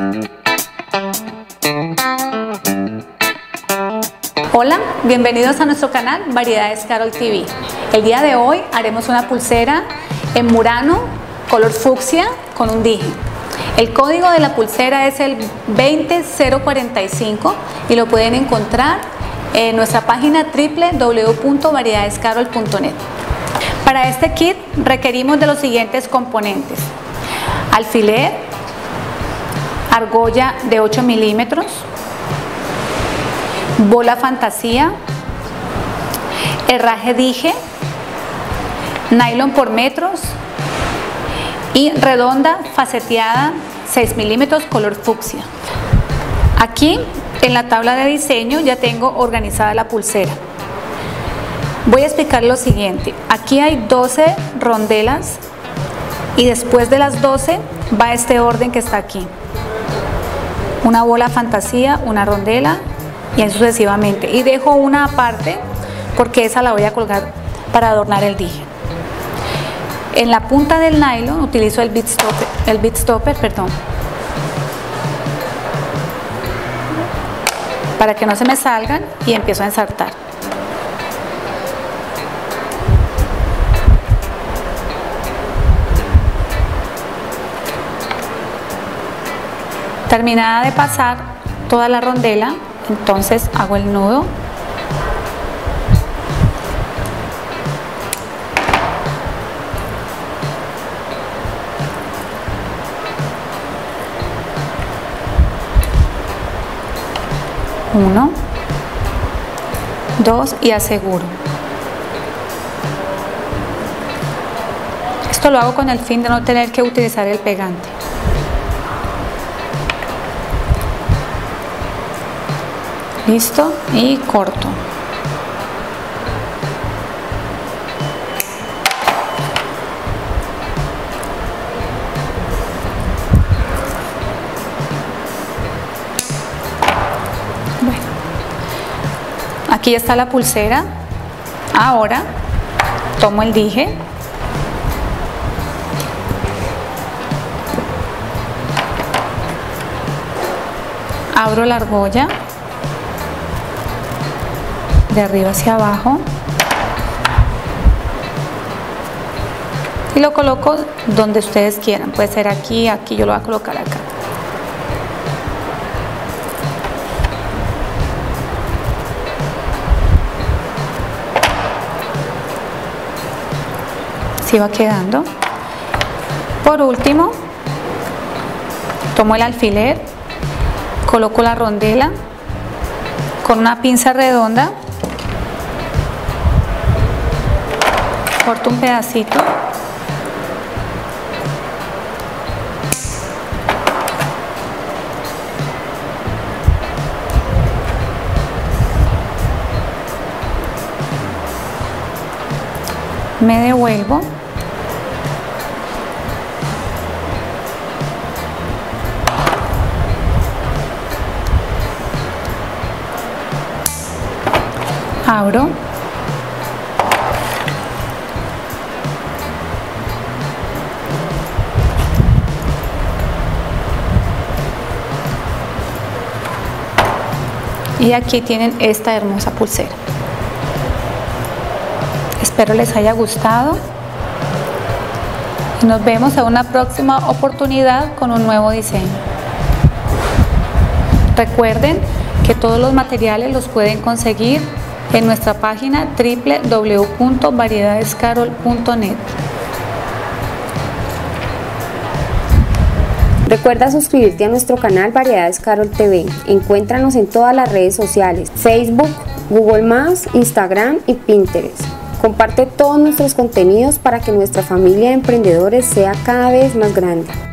Hola, bienvenidos a nuestro canal Variedades Carol TV. El día de hoy haremos una pulsera en murano, color fucsia, con un dije. El código de la pulsera es el 20045 y lo pueden encontrar en nuestra página www.variedadescarol.net. Para este kit requerimos de los siguientes componentes: alfiler, argolla de 8 milímetros, bola fantasía, herraje dije, nylon por metros y redonda faceteada 6 milímetros color fucsia. Aquí en la tabla de diseño ya tengo organizada la pulsera. Voy a explicar lo siguiente. Aquí hay 12 rondelas y después de las 12 va este orden que está aquí: una bola fantasía, una rondela y así sucesivamente, y dejo una aparte porque esa la voy a colgar para adornar el dije. En la punta del nylon utilizo el bit stopper, para que no se me salgan, y empiezo a ensartar. Terminada de pasar toda la rondela, entonces hago el nudo. Uno, dos y aseguro. Esto lo hago con el fin de no tener que utilizar el pegante. Listo, y corto. Bueno, aquí está la pulsera. Ahora tomo el dije, abro la argolla de arriba hacia abajo y lo coloco donde ustedes quieran. Puede ser aquí, aquí, yo lo voy a colocar acá. Así va quedando. Por último, tomo el alfiler, coloco la rondela con una pinza redonda, corto un pedacito, me devuelvo, abro, y aquí tienen esta hermosa pulsera. Espero les haya gustado y nos vemos en una próxima oportunidad con un nuevo diseño. Recuerden que todos los materiales los pueden conseguir en nuestra página www.variedadescarol.net. Recuerda suscribirte a nuestro canal Variedades Carol TV. Encuéntranos en todas las redes sociales: Facebook, Google+, Instagram y Pinterest. Comparte todos nuestros contenidos para que nuestra familia de emprendedores sea cada vez más grande.